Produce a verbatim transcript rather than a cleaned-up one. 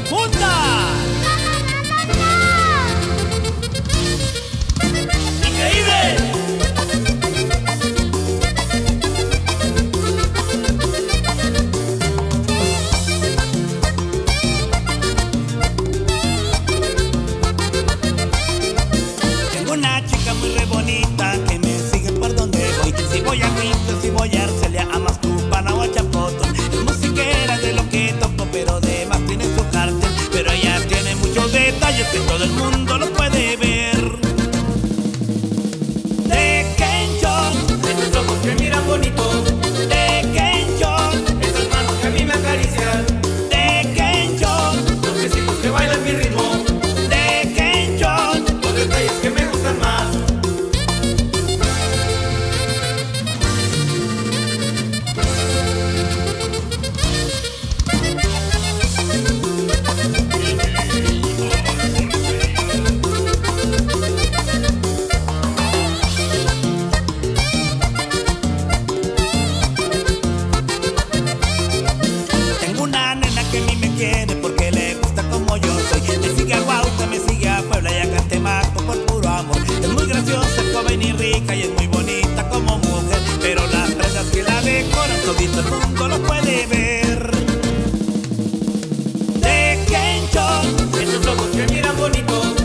juntas. ¡Increíble! Tengo una chica muy re bonita que me sigue por donde voy. Si voy a Quito, si voy a Arcelia, a Mascupana o a Chapotón. Es musiquera de lo que toco, pero además tiene su cartel. Pero ella tiene muchos detalles que todo el mundo lo puede ver. De Kenchon, Esos ojos que miran bonito, de Kenchon, esas manos que a mí me acarician, de Kenchon, los besitos que bailan mi ritmo, de Kenchon. los detalles que me gustan más. Tengo una nena que a mí me quiere porque le gusta como yo soy. Me sigue a Huauta, me sigue a Puebla y a Catemaco por puro amor. Es muy graciosa, es joven y rica y es muy bonita como mujer. Pero las prendas que la decoran, todito el mundo lo puede ver. De Kenchon, Esos ojos que miran bonito,